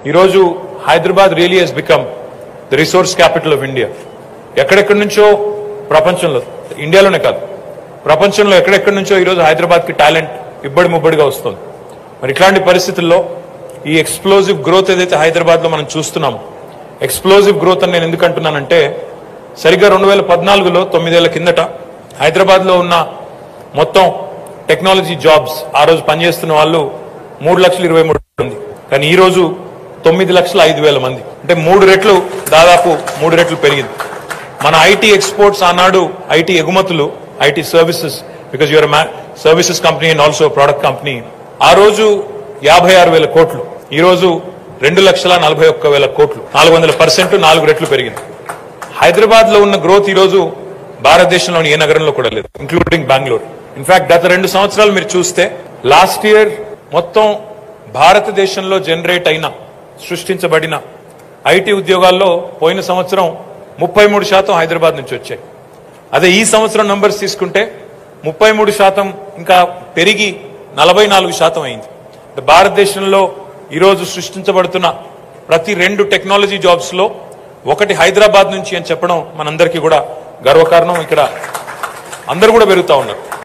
ఈరోజు Hyderabad really has become the resource capital of India. ఎక్కడెక్కడి నుంచో ప్రపంచంలో, ఇండియాలోనే కాదు ప్రపంచంలో ఎక్కడెక్కడి నుంచో ఈరోజు హైదరాబాద్కి టాలెంట్ ఇబ్బడి ముబ్బడిగా వస్తుంది. మరి ఇట్లాంటి పరిస్థితుల్లో ఈ ఎక్స్ప్లోజివ్ గ్రోత్ ఏదైతే హైదరాబాద్లో మనం చూస్తున్నామో, ఎక్స్ప్లోజివ్ గ్రోత్ అని నేను ఎందుకు అంటున్నానంటే, సరిగ్గా 2014లో 9 ఏళ్ల కిందట హైదరాబాద్లో ఉన్న మొత్తం టెక్నాలజీ జాబ్స్ ఆ రోజు పనిచేస్తున్న వాళ్ళు 3,23,000 మంది. కానీ ఈ రోజు 9,05,000 మంది. అంటే 3 రెట్లు, దాదాపు 3 రెట్లు పెరిగింది. మన ఐటీ ఎక్స్పోర్ట్స్ ఆనాడు, ఐటీ ఎగుమతులు, IT services, because your services company and also product company, ఆ రోజు 56,000 కోట్లు, ఈ రోజు 2,41,000 కోట్లు, 400%, 4 రెట్లు పెరిగింది. హైదరాబాద్ లో ఉన్న గ్రోత్ ఈ రోజు భారతదేశంలోని ఏ నగరంలో కూడా లేదు, ఇంక్లూడింగ్ బెంగళూరు. ఇన్ఫాక్ట్ గత 2 సంవత్సరాలు మీరు చూస్తే, లాస్ట్ ఇయర్ మొత్తం భారతదేశంలో జనరేట్ అయిన, సృష్టించబడిన ఐటీ ఉద్యోగాల్లో పోయిన సంవత్సరం 33% హైదరాబాద్ నుంచి వచ్చాయి. అదే ఈ సంవత్సరం నంబర్స్ తీసుకుంటే 33% ఇంకా పెరిగి 44% అయింది. భారతదేశంలో ఈరోజు సృష్టించబడుతున్న ప్రతి 2 టెక్నాలజీ జాబ్స్ లో ఒకటి హైదరాబాద్ నుంచి అని చెప్పడం మనందరికీ కూడా గర్వకారణం. ఇక్కడ అందరూ కూడా పెరుగుతా ఉన్నారు.